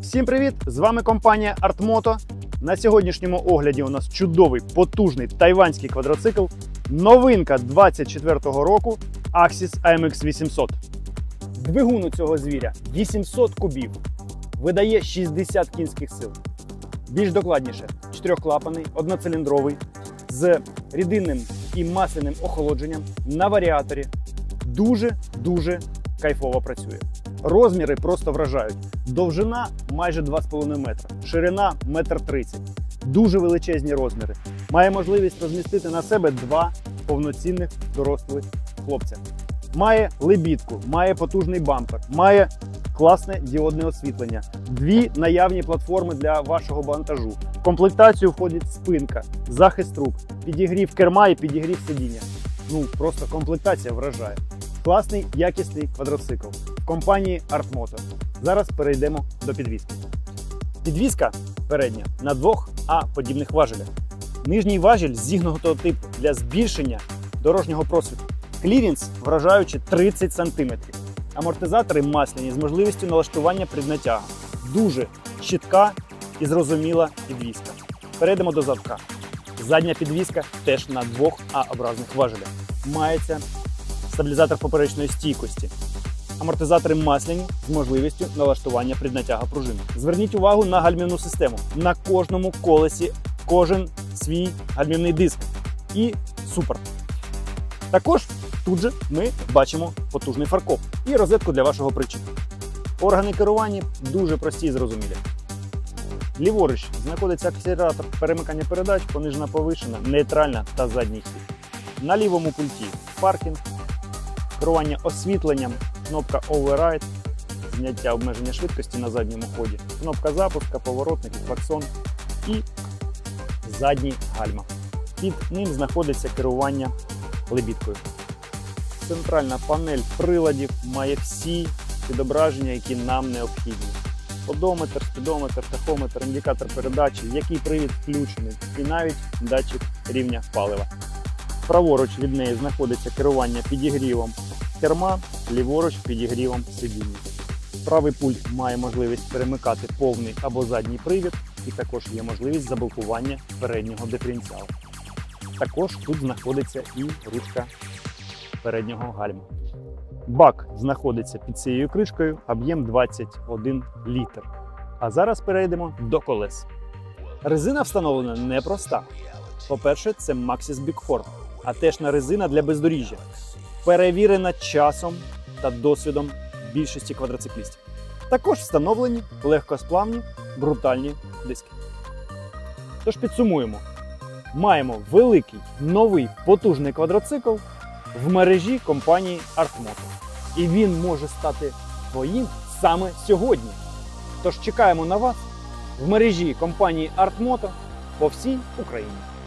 Всім привіт! З вами компанія Art-Moto. На сьогоднішньому огляді у нас чудовий, потужний тайванський квадроцикл. Новинка 24-го року Axis AMX 800. Двигун у цього звіря 800 кубів. Видає 60 кінських сил. Більш докладніше, 4-клапанний, одноциліндровий, з рідинним і масляним охолодженням на варіаторі. Дуже кайфово працює. Розміри просто вражають. Довжина майже 2,5 метра, ширина 1,30 м. Дуже величезні розміри. Має можливість розмістити на себе 2 повноцінних дорослих хлопця. Має лебідку, має потужний бампер, має класне діодне освітлення, 2 наявні платформи для вашого вантажу. В комплектацію входить спинка, захист рук, підігрів керма і підігрів сидіння. Просто комплектація вражає. Класний, якісний квадроцикл в компанії Art-Moto. Зараз перейдемо до підвіски. Підвіска передня на 2 А-подібних важелях. Нижній важіль зігнутого типу для збільшення дорожнього просвіту. Кліренс вражаючи 30 см. Амортизатори масляні з можливістю налаштування преднатяга. Дуже чітка і зрозуміла підвіска. Перейдемо до задка. Задня підвіска теж на 2 А-образних важелях. Мається стабілізатор поперечної стійкості. Амортизатори масляні з можливістю налаштування преднатяга пружини. Зверніть увагу на гальмівну систему. На кожному колесі кожен свій гальмівний диск і супорт. Також тут же ми бачимо потужний фаркоп і розетку для вашого причіпу. Органи керування дуже прості і зрозумілі. Ліворуч знаходиться акселератор перемикання передач, понижена, повишена, нейтральна та задній хід. На лівому пульті паркінг, керування освітленням, кнопка Override, зняття обмеження швидкості на задньому ході, кнопка запуска, поворотник, клаксон і задні гальма. Під ним знаходиться керування лебідкою. Центральна панель приладів має всі відображення, які нам необхідні. Одометр, спідометр, тахометр, індикатор передачі, який привід включений і навіть датчик рівня палива. Праворуч від неї знаходиться керування підігрівом керма, ліворуч підігрівом сидіння. Правий пульт має можливість перемикати повний або задній привід, і також є можливість заблокування переднього диференціалу. Також тут знаходиться і ручка переднього гальма. Бак знаходиться під цією кришкою, об'єм 21 літр. А зараз перейдемо до колес. Резина встановлена непроста. По-перше, це Maxxis Big Four, а теж резина для бездоріжжя. Перевірена часом та досвідом більшості квадроциклістів. Також встановлені легкосплавні брутальні диски. Тож підсумуємо. Маємо великий, новий, потужний квадроцикл в мережі компанії Art-Moto. І він може стати твоїм саме сьогодні. Тож чекаємо на вас в мережі компанії Art-Moto по всій Україні.